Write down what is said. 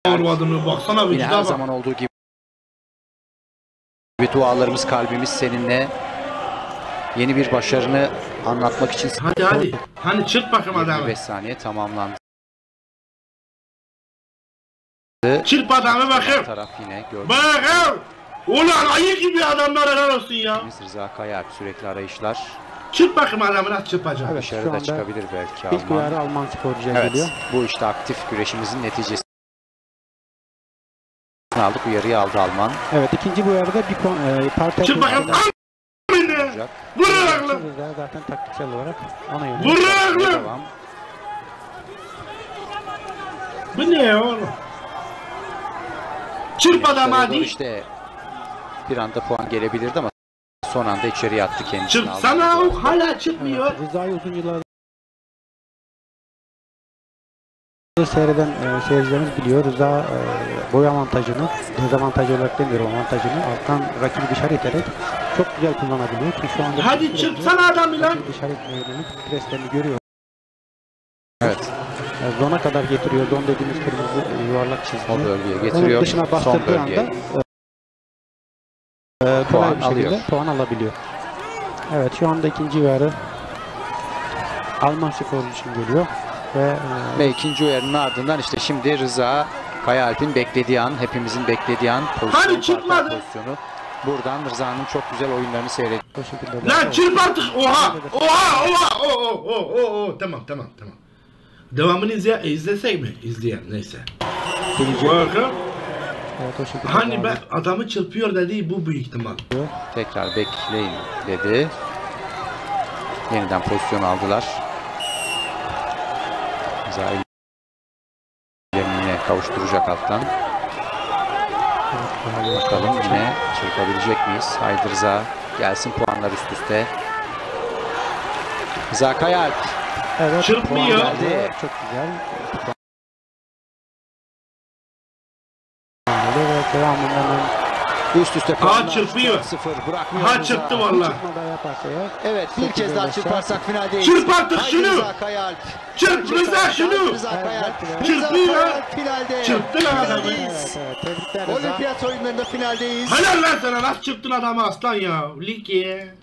Arvadını baksana Yine her zaman olduğu gibi dualarımız, kalbimiz seninle. Yeni bir başarını anlatmak için. Hadi. Hani çık bakayım adamı. 25 saniye tamamlandı. Çırp adamı bakayım. Taraf yine gördüm. Bakın. Ulan ayı gibi adamlar helal olsun ya. Rıza Kayaalp sürekli arayışlar. Çırp bakayım adamı nasıl çırpacağım. Evet, dışarıda çıkabilir belki İlk uyarı Alman sporcuya geliyor. Bu işte aktif güreşimizin neticesi. Aldık, uyarıyı aldı Alman. Evet, ikinci bu uyarıda bir parti. Çırp bakayım. Vurur oğlum. Zaten taktiksel olarak ona yönelik. Vurur oğlum. Bu ne oğlum? Çırp adamı hadi. İşte bir anda puan gelebilirdi ama son anda içeriye attı kendisini. Çırpsana o hala çıkmıyor. Rıza'yı uzun yıllardır seyreden seyircilerimiz biliyor. Rıza boy avantajını, dezavantajı olarak demiyorum, avantajını alttan rakibi dışarı iterek çok güzel kullanabiliyor ki şu anda. Hadi çırpsana adamı lan. Dışarı yönelik preslerini görüyor. Evet. Zona kadar getiriyor. Zon dediğimiz kırmızı yuvarlak çizgi. O bölgeye getiriyor. Onun dışına bastırdığı anda kolay bir şekilde puan alabiliyor. Evet, şu anda ikinci uyarı Alman sporcu için geliyor. Ve ikinci uyarının ardından işte şimdi Rıza Kayaalp'in beklediği an, hepimizin beklediği an pozisyonu. Buradan Rıza'nın çok güzel oyunlarını seyrediyor. Lan çırp artık. Oha. Tamam. Devamını izlesek mi? İzleyelim neyse. Bakın. Evet, hani ben adamı çırpıyor dediği bu büyük ihtimal. Tekrar bekleyin dedi. Yeniden pozisyon aldılar. Rıza yine kavuşturacak alttan. Bakalım yine çırpabilecek miyiz? Haydi Rıza. Gelsin puanlar üst üste. Rıza Kayaalp. Evet, çırpmıyor. Çok güzel. Evet, devamında üst üste puanlar. Çırpıyor. 0 bırakmıyor. Çıktı valla. Evet, bir kez daha çırparsak finaldeyiz. Çırp artık şunu. Rıza Kayaalp. Çırp Rıza şunu. Rıza Kayaalp. Çırpıyor. Finalde. Çırptın adamı. Tebrikler Rıza. Olimpiyat oyunlarında finaldeyiz. Helal lan sana, nasıl çırptın adamı aslan ya. Lig ye.